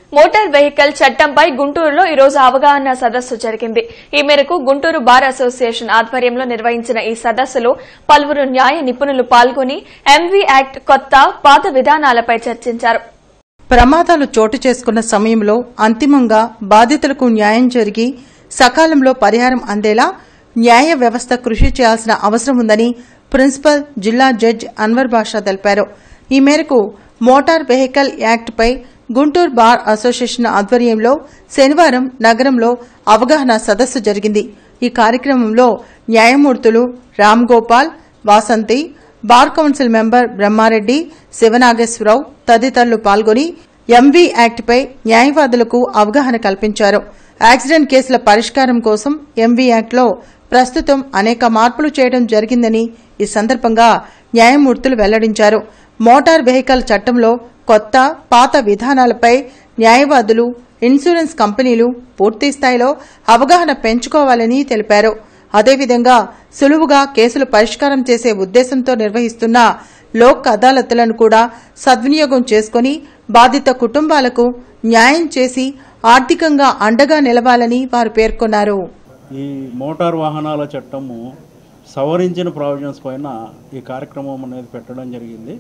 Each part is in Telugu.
మోటార్ వెహికల్ చట్టంపై గుంటూరులో ఈ రోజు అవగాహన సదస్సు జరిగింది. ఈ మేరకు గుంటూరు బార్ అసోసియేషన్ ఆధ్వర్యంలో నిర్వహించిన ఈ సదస్సులో పలువురు న్యాయ నిపుణులు పాల్గొని ఎంవీ యాక్ట్ కొత్త పాత విధానాలపై చర్చించారు. ప్రమాదాలు చోటు చేసుకున్న సమయంలో అంతిమంగా బాధితులకు న్యాయం జరిగి సకాలంలో పరిహారం అందేలా న్యాయ వ్యవస్థ కృషి చేయాల్సిన అవసరం ఉందని ప్రిన్సిపల్ జిల్లా జడ్జి అన్వర్ బాషా తెలిపారు. ఈ మేరకు మోటార్ వెహికల్ యాక్ట్పై గుంటూరు బార్ అసోసియేషన్ ఆధ్వర్యంలో శనివారం నగరంలో అవగాహన సదస్సు జరిగింది. ఈ కార్యక్రమంలో న్యాయమూర్తులు Ram Gopal, Vasanthi, bar council member Brahma Reddy, Siva Nageswara Rao తదితరులు పాల్గొని ఎంవీ యాక్ట్పై న్యాయవాదులకు అవగాహన కల్పించారు. యాక్సిడెంట్ కేసుల పరిష్కారం కోసం ఎంవీ యాక్ట్లో ప్రస్తుతం అనేక మార్పులు చేయడం జరిగిందని ఈ సందర్భంగా న్యాయమూర్తులు వెల్లడించారు. మోటార్ వెహికల్ చట్టంలో కొత్త పాత విధానాలపై న్యాయవాదులు, ఇన్సూరెన్స్ కంపెనీలు పూర్తి స్థాయిలో అవగాహన పెంచుకోవాలని తెలిపారు. అదేవిధంగా సులువుగా కేసులు పరిష్కారం చేసే ఉద్దేశంతో నిర్వహిస్తున్న లోక్ అదాలత్లను కూడా సద్వినియోగం చేసుకుని బాధిత కుటుంబాలకు న్యాయం చేసి ఆర్థికంగా అండగా నిలవాలని వారు పేర్కొన్నారు. ఈ మోటార్ వాహనాల చట్టము సవరించిన ప్రావిజన్స్ పైన ఈ కార్యక్రమం అనేది పెట్టడం జరిగింది.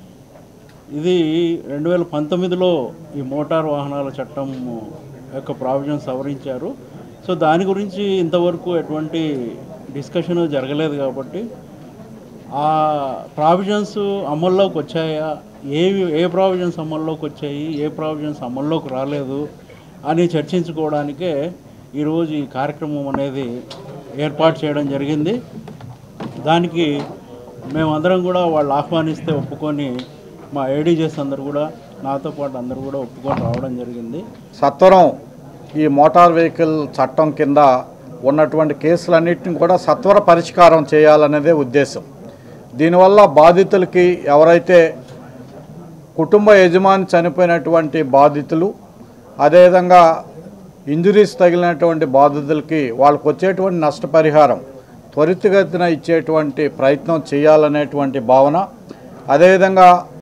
ఇది 2019లో ఈ మోటార్ వాహనాల చట్టం యొక్క ప్రావిజన్స్ సవరించారు. సో దాని గురించి ఇంతవరకు ఎటువంటి డిస్కషన్ జరగలేదు కాబట్టి ఆ ప్రావిజన్స్ అమల్లోకి వచ్చాయా, ఏ ప్రావిజన్స్ అమల్లోకి వచ్చాయి, ఏ ప్రావిజన్స్ అమల్లోకి రాలేదు అని చర్చించుకోవడానికే ఈరోజు ఈ కార్యక్రమం అనేది ఏర్పాటు చేయడం జరిగింది. దానికి మేమందరం కూడా వాళ్ళు ఆహ్వానిస్తే ఒప్పుకొని మా ఏడీజెస్ అందరూ కూడా నాతో పాటు అందరూ కూడా ఒప్పుకొని రావడం జరిగింది. సత్వరం ఈ మోటార్ వెహికల్ చట్టం కింద ఉన్నటువంటి కేసులన్నింటినీ కూడా సత్వర పరిష్కారం చేయాలనేదే ఉద్దేశం. దీనివల్ల బాధితులకి ఎవరైతే కుటుంబ యజమాని చనిపోయినటువంటి బాధితులు, అదేవిధంగా ఇంజురీస్ తగిలినటువంటి బాధితులకి వాళ్ళకు వచ్చేటువంటి నష్టపరిహారం త్వరితగతిన ఇచ్చేటువంటి ప్రయత్నం చేయాలనేటువంటి భావన, అదేవిధంగా